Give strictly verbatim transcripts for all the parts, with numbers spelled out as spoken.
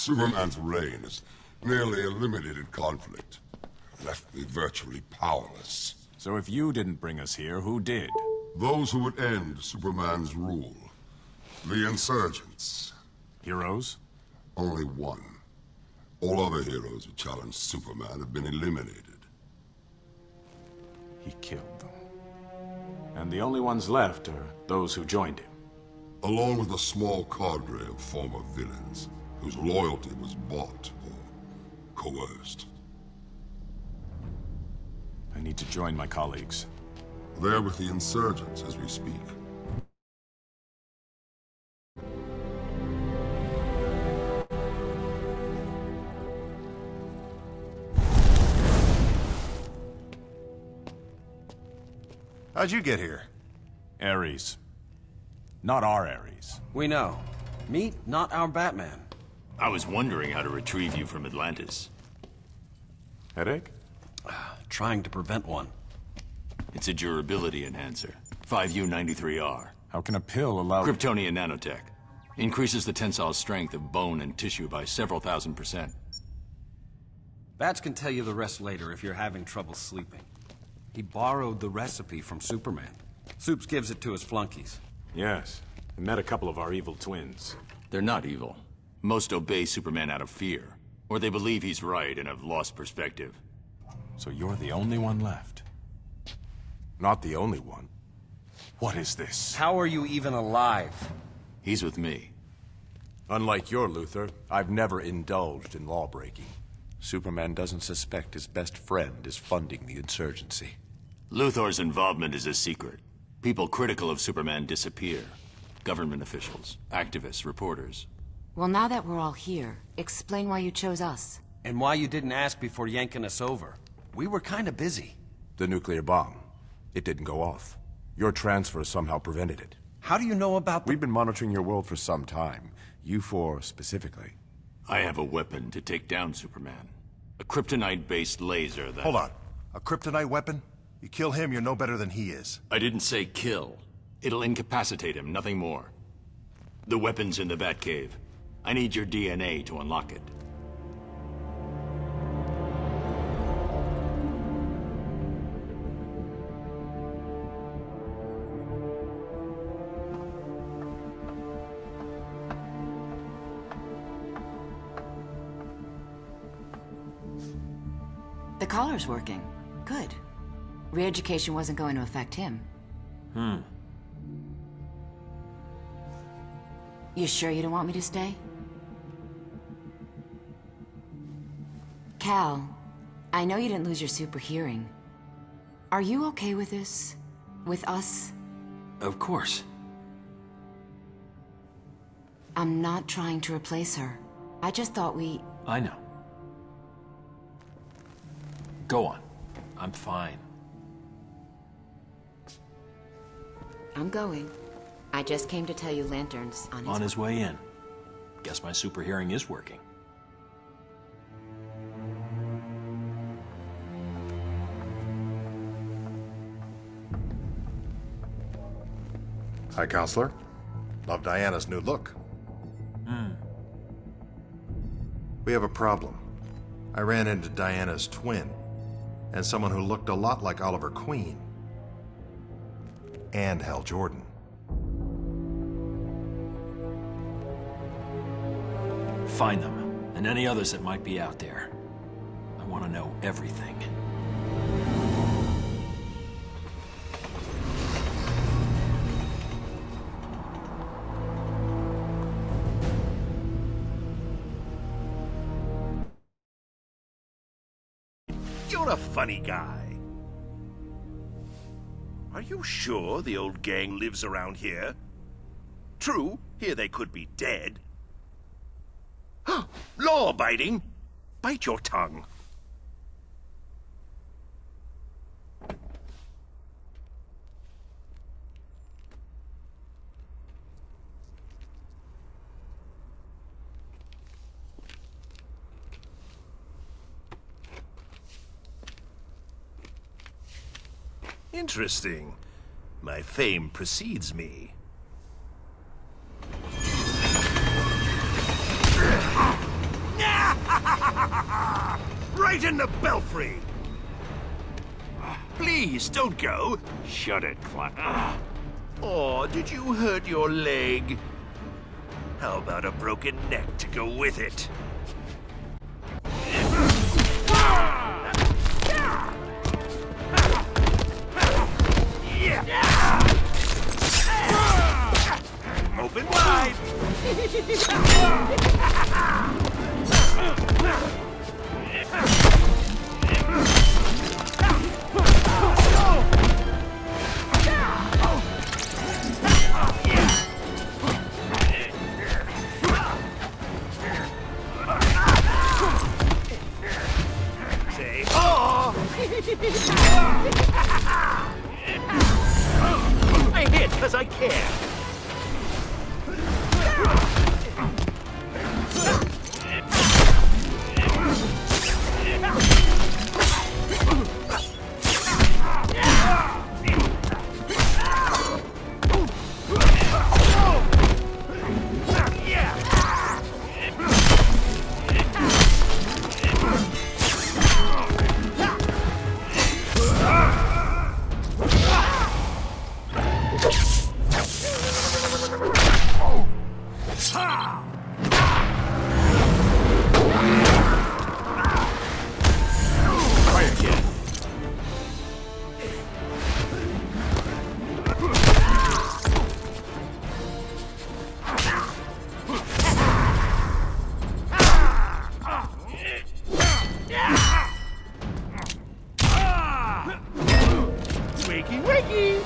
Superman's reign has nearly eliminated conflict. Left me virtually powerless. So if you didn't bring us here, who did? Those who would end Superman's rule. The insurgents. Heroes? Only one. All other heroes who challenged Superman have been eliminated. He killed them. And the only ones left are those who joined him. Along with a small cadre of former villains, whose loyalty was bought or coerced. I need to join my colleagues. They're with the insurgents as we speak. How'd you get here? Ares. Not our Ares. We know. Meet not our Batman. I was wondering how to retrieve you from Atlantis. Headache? Trying to prevent one. It's a durability enhancer. five U ninety-three R. How can a pill allow... Kryptonian nanotech. Increases the tensile strength of bone and tissue by several thousand percent. Bats can tell you the rest later if you're having trouble sleeping. He borrowed the recipe from Superman. Supes gives it to his flunkies. Yes. I met a couple of our evil twins. They're not evil. Most obey Superman out of fear. Or they believe he's right and have lost perspective. So you're the only one left? Not the only one. What is this? How are you even alive? He's with me. Unlike your Luthor, I've never indulged in lawbreaking. Superman doesn't suspect his best friend is funding the insurgency. Luthor's involvement is a secret. People critical of Superman disappear. Government officials, activists, reporters. Well, now that we're all here, explain why you chose us. And why you didn't ask before yanking us over. We were kinda busy. The nuclear bomb. It didn't go off. Your transfer somehow prevented it. How do you know about the- We've been monitoring your world for some time. You four specifically. I have a weapon to take down Superman. A kryptonite-based laser that... Hold on. A kryptonite weapon? You kill him, you're no better than he is. I didn't say kill. It'll incapacitate him, nothing more. The weapon's in the Batcave. I need your D N A to unlock it. The collar's working. Good. Re-education wasn't going to affect him. Hmm. You sure you don't want me to stay? Cal, I know you didn't lose your super hearing. Are you okay with this? With us? Of course. I'm not trying to replace her. I just thought we... I know. Go on. I'm fine. I'm going. I just came to tell you Lantern's on his... On his way in. Guess my super hearing is working. Hi, Counselor. Love Diana's new look. Hmm. We have a problem. I ran into Diana's twin, and someone who looked a lot like Oliver Queen. And Hal Jordan. Find them, and any others that might be out there. I want to know everything. You're a funny guy. Are you sure the old gang lives around here? True, here they could be dead. Law-abiding? Bite your tongue. Interesting. My fame precedes me. Right in the belfry! Please, don't go. Shut it, Cla- Ah. Oh, did you hurt your leg? How about a broken neck to go with it? Open wide! Say oh! I hit because I care. Wakey, wakey!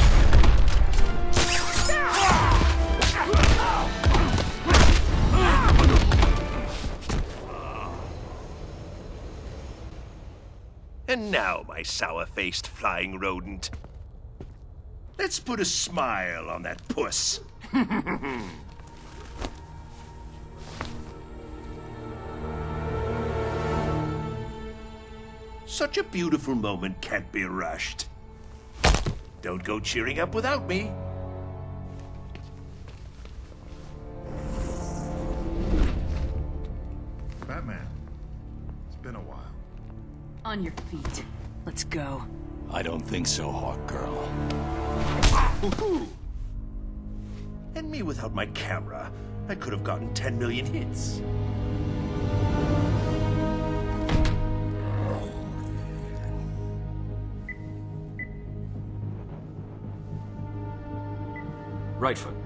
And now, my sour-faced flying rodent, let's put a smile on that puss. Such a beautiful moment can't be rushed. Don't go cheering up without me. Batman, it's been a while. On your feet. Let's go. I don't think so, Hawk Girl. Woohoo! And me without my camera, I could have gotten ten million hits. Right foot.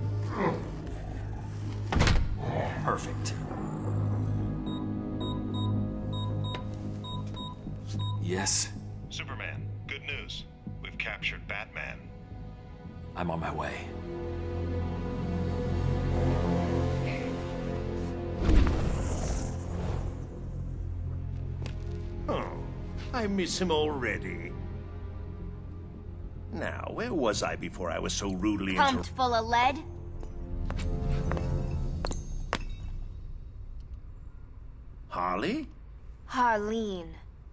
Perfect. Yes, Superman, good news. We've captured Batman. I'm on my way. Oh, I miss him already. Now, where was I before I was so rudely Pumped inter- full of lead? Harley? Harleen.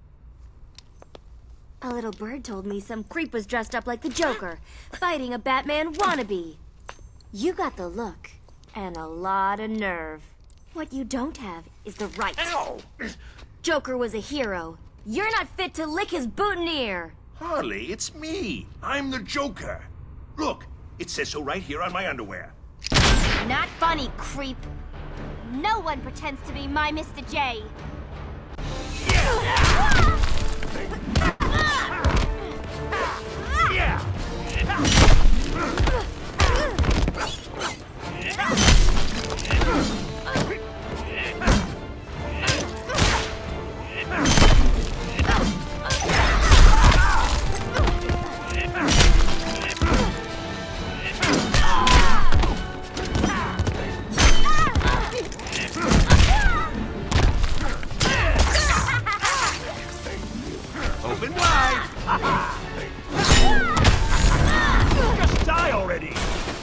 A little bird told me some creep was dressed up like the Joker, fighting a Batman wannabe. You got the look, and a lot of nerve. What you don't have is the right. Ow! Joker was a hero. You're not fit to lick his boutonniere. Harley, it's me. I'm the Joker. Look, it says so right here on my underwear. Not funny, creep. No one pretends to be my Mister J. Yeah! Open wide! Just die already!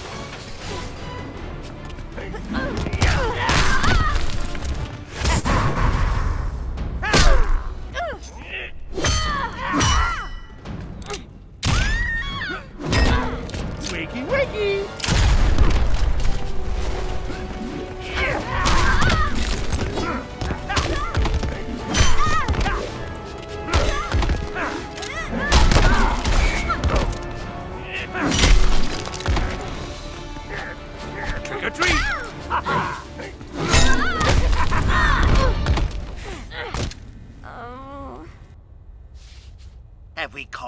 Wakey, wakey!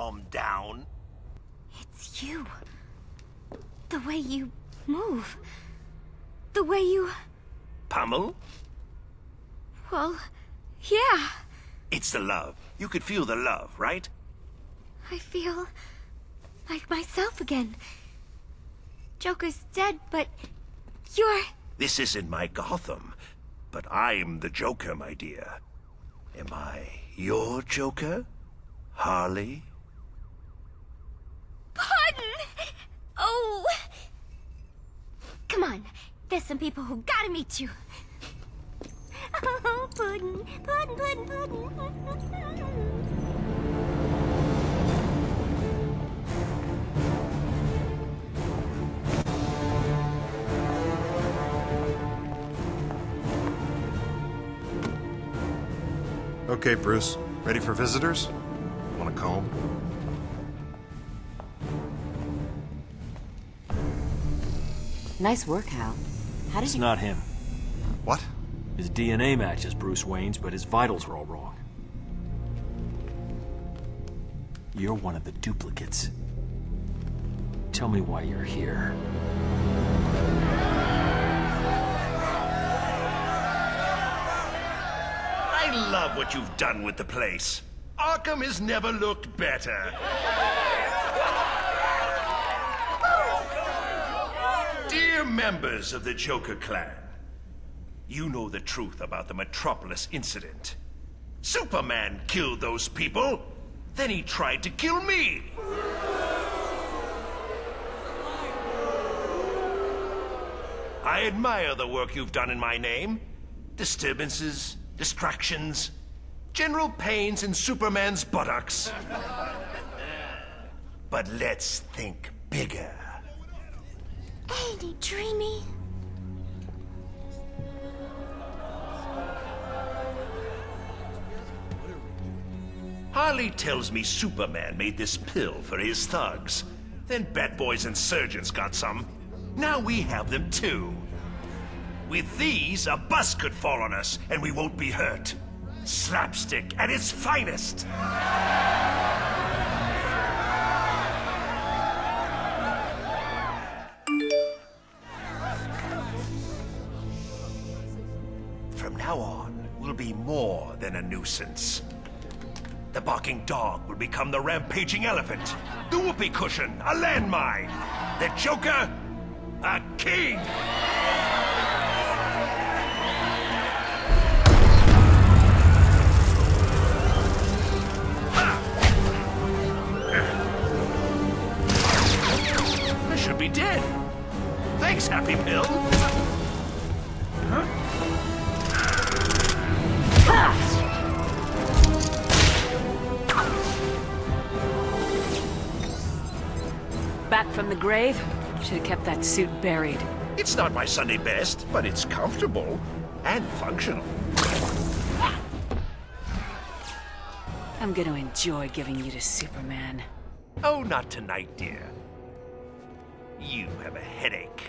calm down. It's you. The way you move. The way you... Pummel? Well, yeah. It's the love. You could feel the love, right? I feel like myself again. Joker's dead, but you're... This isn't my Gotham, but I'm the Joker, my dear. Am I your Joker, Harley? Pardon! Oh! Come on, there's some people who gotta meet you. Oh, Puddin', Puddin', Puddin', Puddin'. Okay, Bruce. Ready for visitors? Want a comb? Nice work, Hal. How did It's you... not him. What? His D N A matches Bruce Wayne's, but his vitals are all wrong. You're one of the duplicates. Tell me why you're here. I love what you've done with the place. Arkham has never looked better. Dear members of the Joker clan, you know the truth about the Metropolis incident. Superman killed those people, then he tried to kill me. I admire the work you've done in my name. Disturbances, distractions, general pains in Superman's buttocks. But let's think bigger. Ain't he dreamy? Harley tells me Superman made this pill for his thugs. Then Bat Boys and Surgeons got some. Now we have them too. With these, a bus could fall on us and we won't be hurt. Slapstick at its finest. From now on, we'll be more than a nuisance. The barking dog will become the rampaging elephant. The whoopee cushion, a landmine. The Joker, a king. I should be dead. Thanks, Happy Pill. Huh? Back from the grave? Should have kept that suit buried. It's not my Sunday best, but it's comfortable and functional. I'm gonna enjoy giving you to Superman. Oh, not tonight, dear. You have a headache.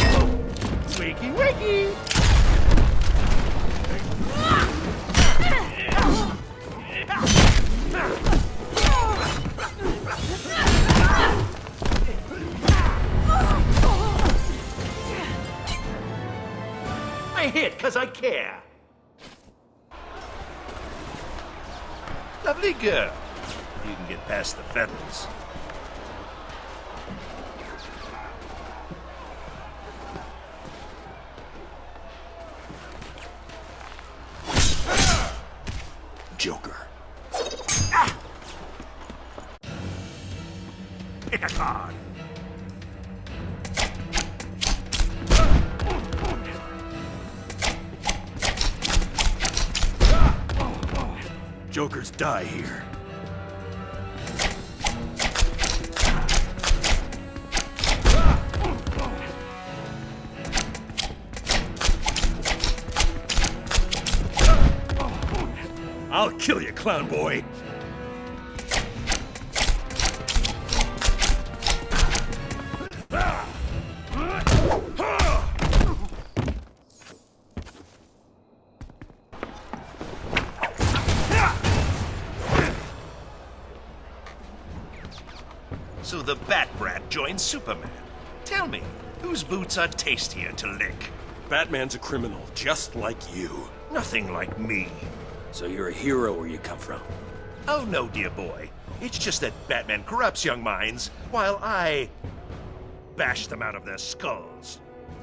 Wakey, wakey! care. Lovely girl. You can get past the feathers. Joker. Ah! Pick a card. Jokers die here. I'll kill you, clown boy. So the Bat Brat joined Superman. Tell me, whose boots are tastier to lick? Batman's a criminal, just like you. Nothing like me. So you're a hero where you come from? Oh no, dear boy. It's just that Batman corrupts young minds, while I bash them out of their skulls.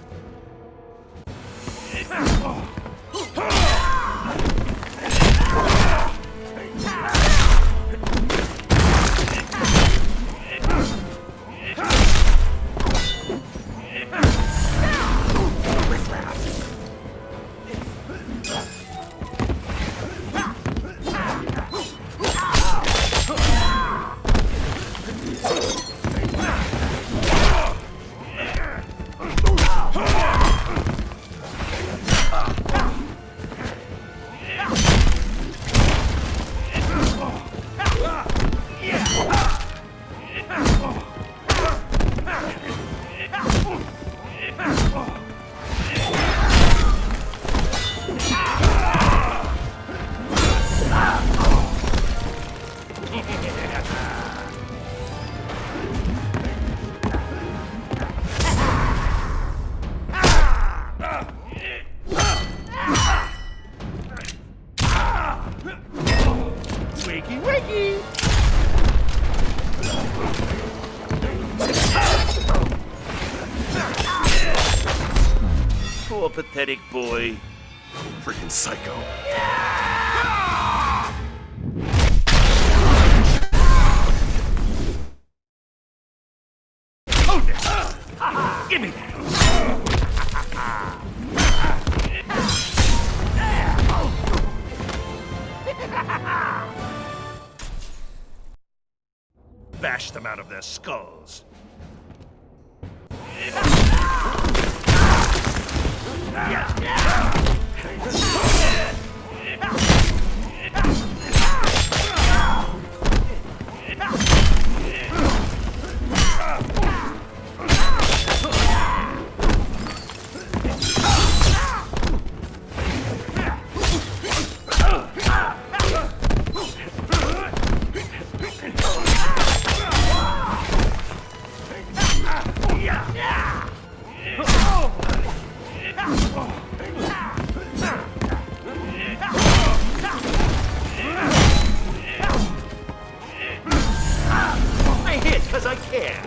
Wakey, wakey! Poor pathetic boy. Freaking psycho. Hold it! Give me that! Bash them out of their skulls. I hit because I care.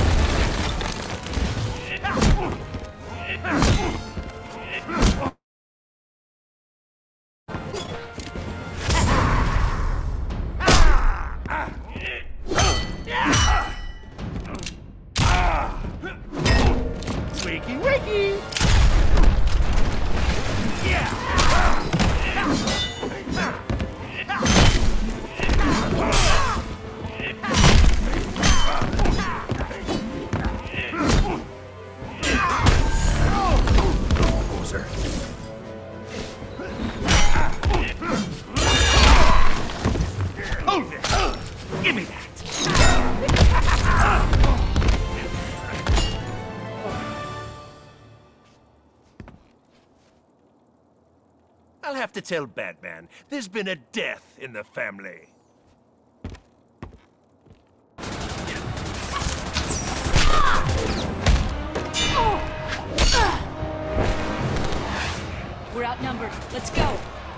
Wakey, wakey! Hold it! Give me that! I'll have to tell Batman there's been a death in the family. We're outnumbered. Let's go!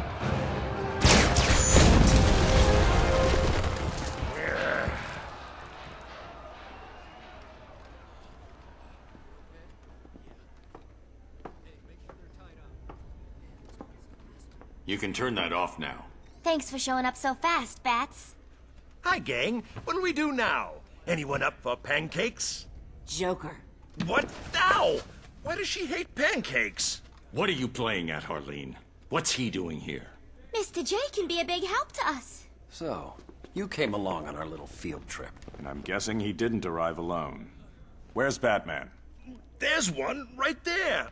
You can turn that off now. Thanks for showing up so fast, Bats. Hi, gang. What'll we do now? Anyone up for pancakes? Joker. What now? Why does she hate pancakes? What are you playing at, Harleen? What's he doing here? Mister J can be a big help to us. So, you came along on our little field trip. And I'm guessing he didn't arrive alone. Where's Batman? There's one right there.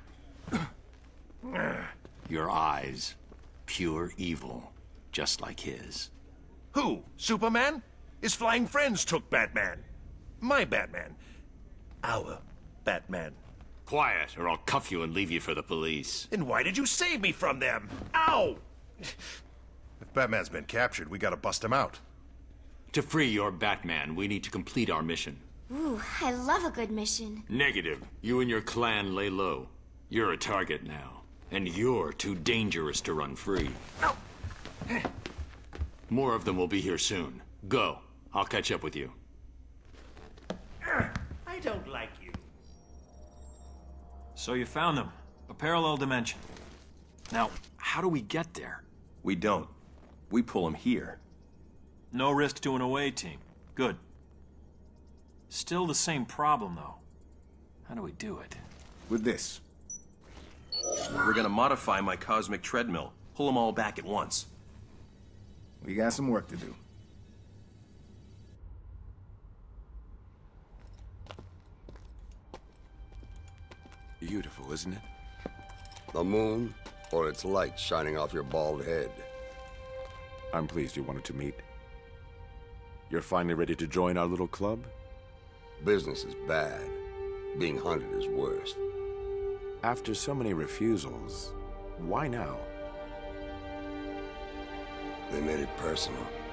Your eyes. Pure evil. Just like his. Who? Superman? His flying friends took Batman. My Batman. Our Batman. Quiet, or I'll cuff you and leave you for the police. Then why did you save me from them? Ow! If Batman's been captured, we gotta bust him out. To free your Batman, we need to complete our mission. Ooh, I love a good mission. Negative. You and your clan lay low. You're a target now. And you're too dangerous to run free. Ow. More of them will be here soon. Go. I'll catch up with you. I don't like you. So you found them. A parallel dimension. Now, how do we get there? We don't. We pull him here. No risk to an away team. Good. Still the same problem, though. How do we do it? With this. We're gonna modify my cosmic treadmill. Pull them all back at once. We got some work to do. Beautiful, isn't it? The moon, or its light shining off your bald head. I'm pleased you wanted to meet. You're finally ready to join our little club? Business is bad. Being hunted is worse. After so many refusals, why now? They made it personal.